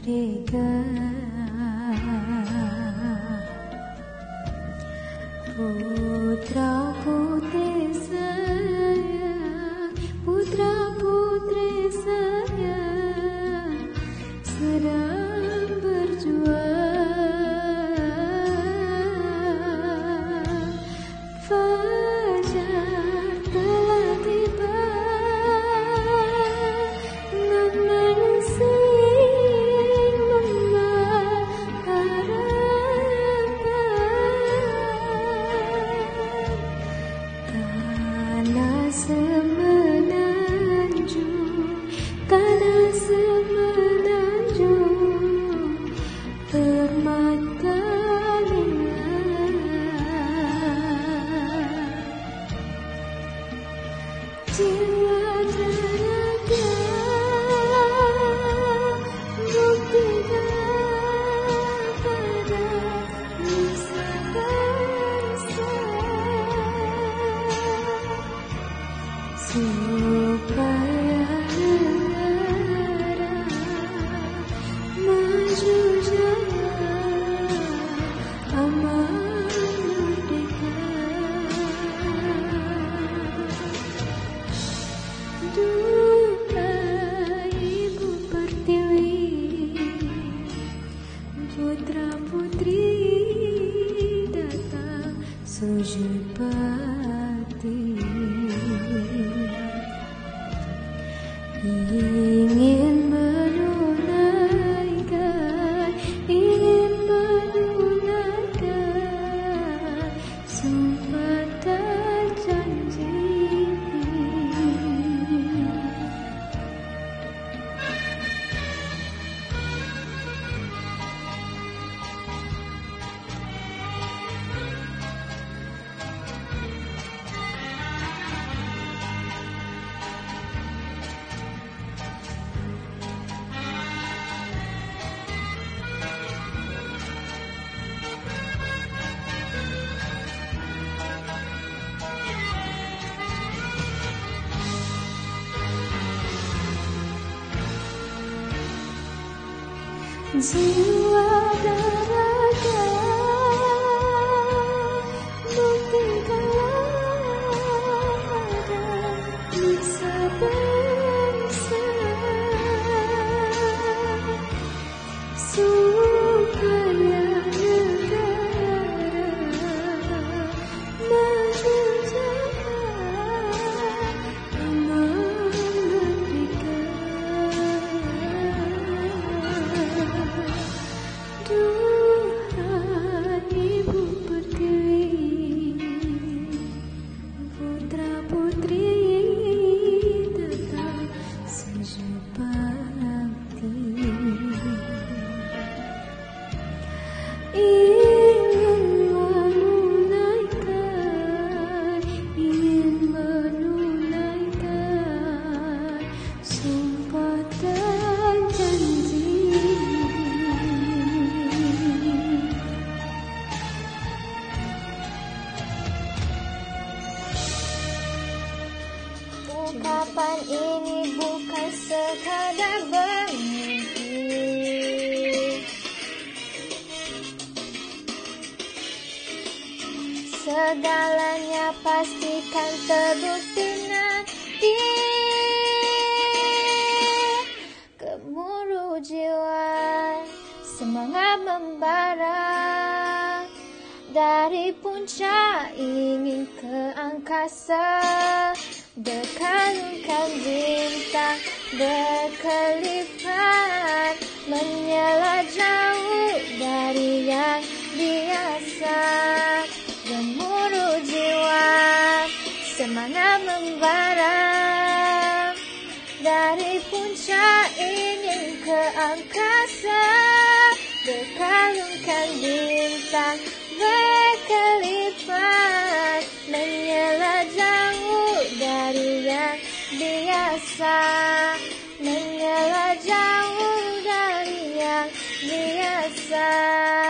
merdeka. Putra putri saya, putra putri saya sedang berjuang. Fajar telah tiba, menyingsing harapan. Tanah semenanjung, tanah semenanjung, permata tiada raga buktikan pada nusa bangsa, supaya negara maju jaya, aman merdeka. Duhai Ibu Pertiwi, putra putri datang sujudpati, ingin menunaikan sumpah dan janji. Jiwa dan raga buktikanlah pada nusa bangsa, supaya negara maju jaya, aman merdeka. Duhai Ibu Pertiwi, putra putri datang sujudpati, ingin menunaikan sumpah dan janji. Ungkapan ini bukan sekadar bermimpi, segalanya pastikan terbukti nanti. Gemuruh jiwa, semangat membara, dari puncak ingin ke angkasa, berkalungkan bintang berkelipat, menyala jauh dari yang biasa. Gemuruh jiwa, semangat membara, dari puncak ingin ke angkasa, berkalungkan bintang berkelipat, menyala jauh dari yang biasa, menyala jauh dari yang biasa.